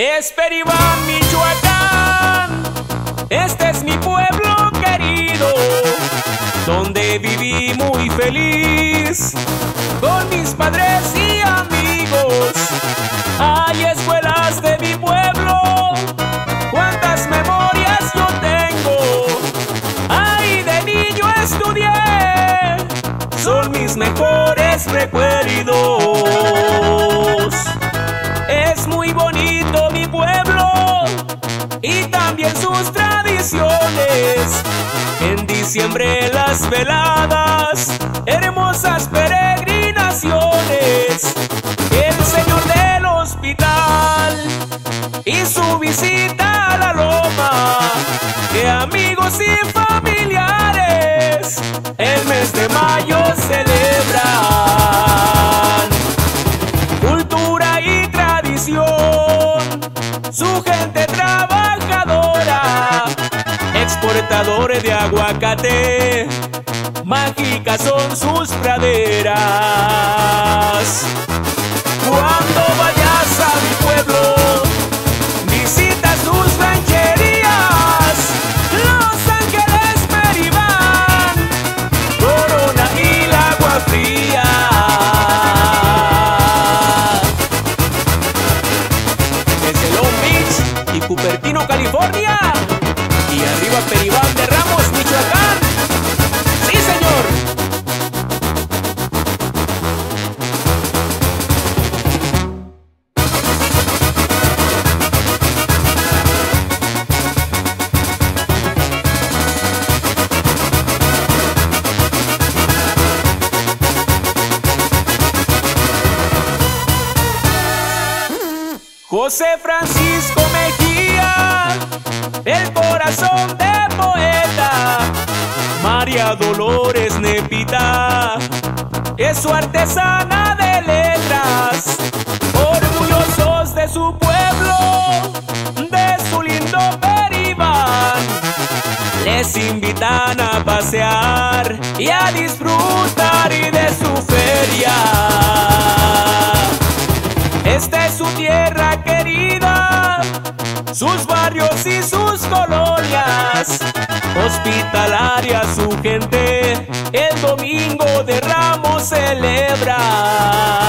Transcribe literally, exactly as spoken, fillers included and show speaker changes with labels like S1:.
S1: Es Peribán, Michoacán, este es mi pueblo querido, donde viví muy feliz con mis padres y amigos. Hay escuelas de mi pueblo, cuántas memorias yo tengo. Ahí de niño estudié, son mis mejores recuerdos. Es muy bonito mi pueblo y también sus tradiciones. En diciembre las veladas, hermosas peregrinaciones. El señor del hospital y su visita a la loma, que amigos y familiares el mes de mayo celebran. Cultura y tradición, su gente trabajadora, exportadores de aguacate, mágicas son sus praderas. Cuando vayas a mi pueblo, visita sus rancherías, Los Ángeles, Peribán, Corona y la Agua Fría. Desde Long Beach y Cupertino, California, y arriba Peribán de Ramos, Michoacán. ¡Sí, señor! José Francisco Mejía, el corazón de poeta. María Dolores Nepita, es su artesana de letras. Orgullosos de su pueblo, de su lindo Peribán, les invitan a pasear y a disfrutar y de su feria. Esta es su tierra querida, sus barrios y sus colonias. Hospitalaria su gente, el domingo de Ramos celebra.